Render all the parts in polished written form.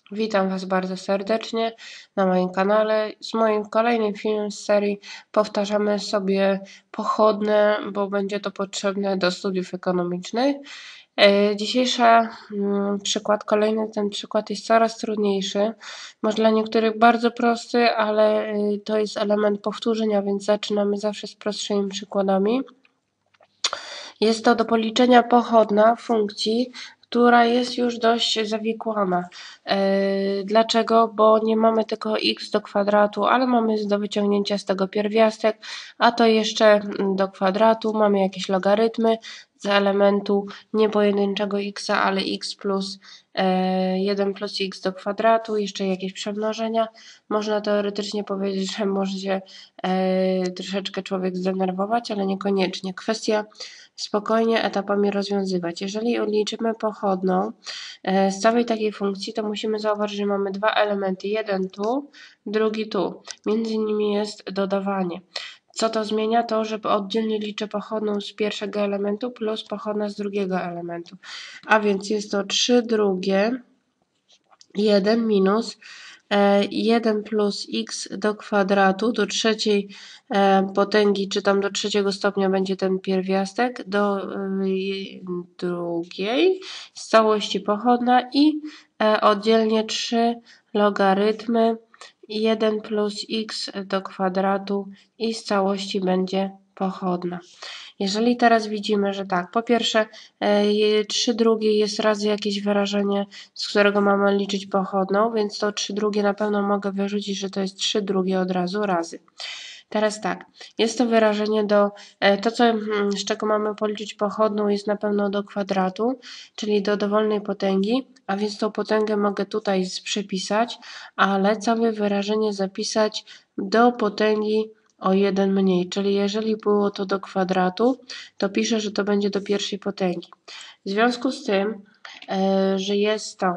Witam Was bardzo serdecznie na moim kanale. Z moim kolejnym filmem z serii powtarzamy sobie pochodne, bo będzie to potrzebne do studiów ekonomicznych. Dzisiejszy przykład, ten przykład jest coraz trudniejszy. Może dla niektórych bardzo prosty, ale to jest element powtórzenia, więc zaczynamy zawsze z prostszymi przykładami. Jest to do policzenia pochodna funkcji, która jest już dość zawikłana. Dlaczego? Bo nie mamy tylko x do kwadratu, ale mamy do wyciągnięcia z tego pierwiastek, a to jeszcze do kwadratu mamy jakieś logarytmy z elementu nie pojedynczego x, ale x plus 1 plus x do kwadratu, jeszcze jakieś przemnożenia. Można teoretycznie powiedzieć, że może się troszeczkę człowiek zdenerwować, ale niekoniecznie. Kwestia spokojnie etapami rozwiązywać. Jeżeli odliczymy pochodną z całej takiej funkcji, to musimy zauważyć, że mamy dwa elementy. Jeden tu, drugi tu. Między nimi jest dodawanie. Co to zmienia? To, że oddzielnie liczę pochodną z pierwszego elementu plus pochodna z drugiego elementu. A więc jest to 3 drugie, 1 minus 1 plus x do kwadratu do trzeciej potęgi, czy tam do trzeciego stopnia będzie ten pierwiastek, do drugiej z całości pochodna i oddzielnie 3 logarytmy 1 plus x do kwadratu i z całości będzie pochodna. Jeżeli teraz widzimy, że tak, po pierwsze 3 drugie jest razy jakieś wyrażenie, z którego mamy liczyć pochodną, więc to 3 drugie na pewno mogę wyrzucić, że to jest 3 drugie od razu razy. Teraz tak, jest to wyrażenie to z czego mamy policzyć pochodną jest na pewno do kwadratu, czyli do dowolnej potęgi, a więc tą potęgę mogę tutaj przepisać, ale całe wyrażenie zapisać do potęgi o 1 mniej, czyli jeżeli było to do kwadratu, to piszę, że to będzie do pierwszej potęgi. W związku z tym, że jest to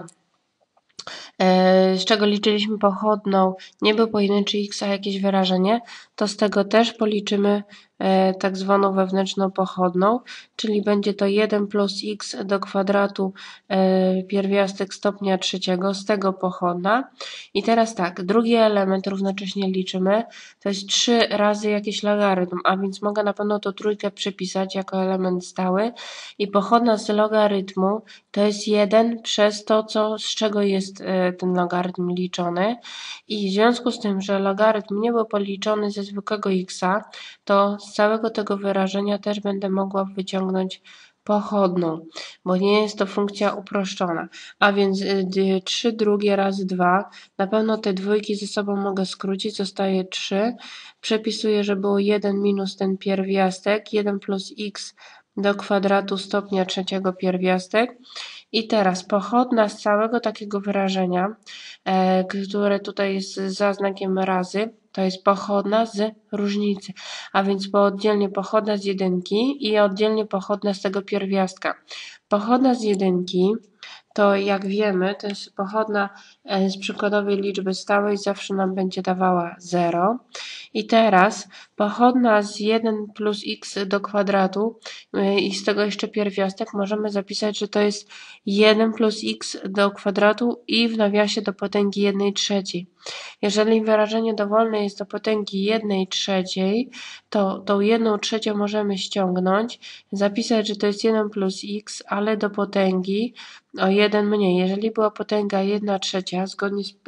z czego liczyliśmy pochodną, nie był pojedynczy x, a jakieś wyrażenie, to z tego też policzymy tak zwaną wewnętrzną pochodną, czyli będzie to 1 plus x do kwadratu pierwiastek stopnia trzeciego, z tego pochodna. I teraz tak, drugi element równocześnie liczymy, to jest 3 razy jakiś logarytm, a więc mogę na pewno to trójkę przypisać jako element stały i pochodna z logarytmu to jest 1 przez to, z czego jest ten logarytm liczony. I w związku z tym, że logarytm nie był policzony ze zwykłego x, to z całego tego wyrażenia też będę mogła wyciągnąć pochodną, bo nie jest to funkcja uproszczona. A więc 3 drugie razy 2, na pewno te dwójki ze sobą mogę skrócić, zostaje 3. Przepisuję, że było 1 minus ten pierwiastek, 1 plus x do kwadratu stopnia trzeciego pierwiastek. I teraz pochodna z całego takiego wyrażenia, które tutaj jest za znakiem razy, to jest pochodna z różnicy, a więc oddzielnie pochodna z jedynki i oddzielnie pochodna z tego pierwiastka. Pochodna z jedynki to jak wiemy, to jest pochodna z przykładowej liczby stałej, zawsze nam będzie dawała 0. I teraz pochodna z 1 plus x do kwadratu i z tego jeszcze pierwiastek możemy zapisać, że to jest 1 plus x do kwadratu i w nawiasie do potęgi 1 trzeciej. Jeżeli wyrażenie dowolne jest do potęgi 1 trzeciej, to tą 1 trzecią możemy ściągnąć, zapisać, że to jest 1 plus x, ale do potęgi o 1 mniej. Jeżeli była potęga 1 trzecia, zgodnie z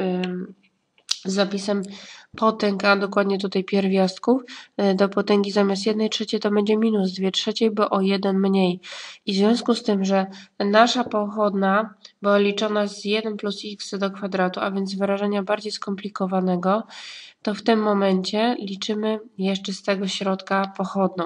zapisem potęg, a dokładnie tutaj pierwiastków, do potęgi zamiast 1 trzeciej to będzie minus 2 trzeciej, bo o 1 mniej. I w związku z tym, że nasza pochodna była liczona z 1 plus x do kwadratu, a więc wyrażenia bardziej skomplikowanego, to w tym momencie liczymy jeszcze z tego środka pochodną.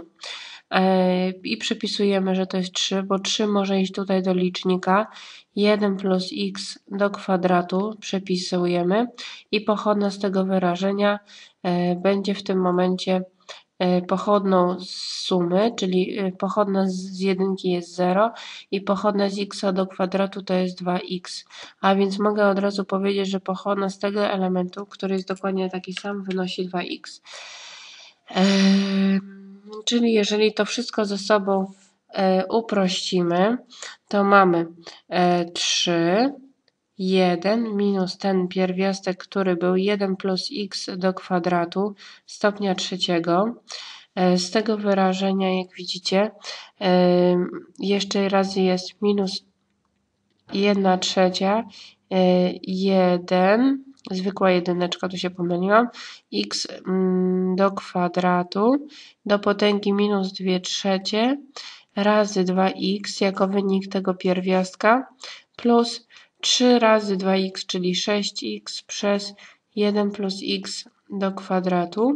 I przypisujemy, że to jest 3, bo 3 może iść tutaj do licznika. 1 plus x do kwadratu przepisujemy i pochodna z tego wyrażenia będzie w tym momencie pochodną z sumy, czyli pochodna z jedynki jest 0 i pochodna z x do kwadratu to jest 2x. A więc mogę od razu powiedzieć, że pochodna z tego elementu, który jest dokładnie taki sam, wynosi 2x. Czyli jeżeli to wszystko ze sobą uprościmy, to mamy 3, 1 minus ten pierwiastek, który był 1 plus x do kwadratu stopnia trzeciego. Z tego wyrażenia, jak widzicie, jeszcze raz jest minus 1/3, 1, zwykła jedyneczka, tu się pomyliłam, x do kwadratu do potęgi minus 2/3 razy 2x jako wynik tego pierwiastka plus 3 razy 2x, czyli 6x przez 1 plus x do kwadratu.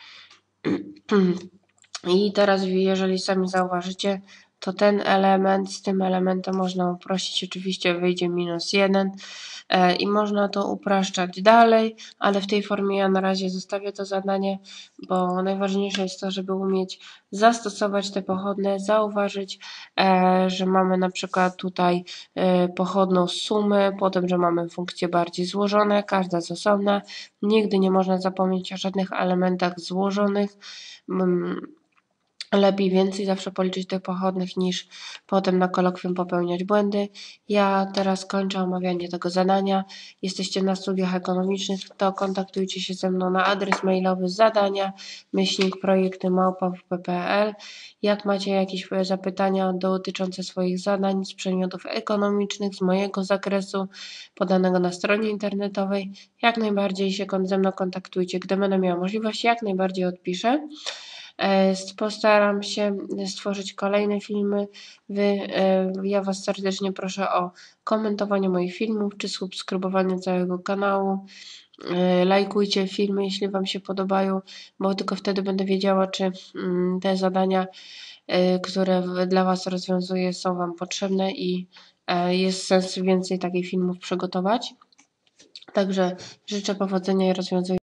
I teraz, jeżeli sami zauważycie, to ten element z tym elementem można uprościć. Oczywiście wyjdzie minus 1 i można to upraszczać dalej, ale w tej formie ja na razie zostawię to zadanie, bo najważniejsze jest to, żeby umieć zastosować te pochodne, zauważyć, że mamy na przykład tutaj pochodną sumy, potem, że mamy funkcje bardziej złożone, każda z osobna. Nigdy nie można zapomnieć o żadnych elementach złożonych. Lepiej więcej zawsze policzyć tych pochodnych, niż potem na kolokwium popełniać błędy. Ja teraz kończę omawianie tego zadania. Jesteście na studiach ekonomicznych, to kontaktujcie się ze mną na adres mailowy zadania@projekty@wp.pl. Jak macie jakieś zapytania dotyczące swoich zadań z przedmiotów ekonomicznych, z mojego zakresu podanego na stronie internetowej, jak najbardziej się ze mną kontaktujcie. Gdy będę miała możliwość, jak najbardziej odpiszę. Postaram się stworzyć kolejne filmy. Ja Was serdecznie proszę o komentowanie moich filmów, czy subskrybowanie całego kanału. Lajkujcie filmy, jeśli Wam się podobają, bo tylko wtedy będę wiedziała, czy te zadania, które dla Was rozwiązuję, są Wam potrzebne i jest sens więcej takich filmów przygotować. Także życzę powodzenia i rozwiązuję